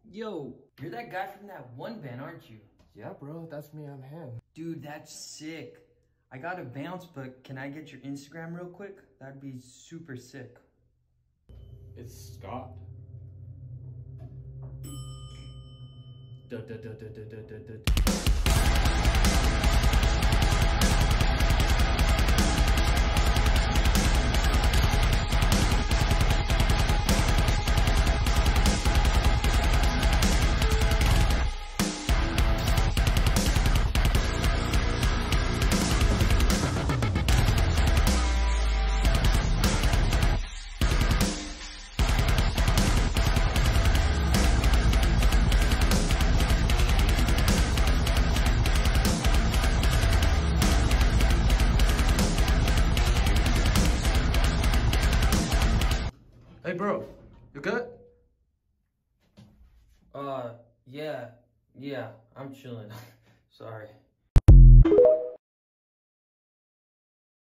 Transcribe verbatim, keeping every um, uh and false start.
Yo, you're that guy from that one band, aren't you? Yeah, bro, that's me on hand. Dude, that's sick. I gotta bounce, but can I get your Instagram real quick? That'd be super sick. It's Scott. Da, da, da, da, da, da, da, da. Hey bro, you good? Uh, yeah, yeah, I'm chilling. Sorry.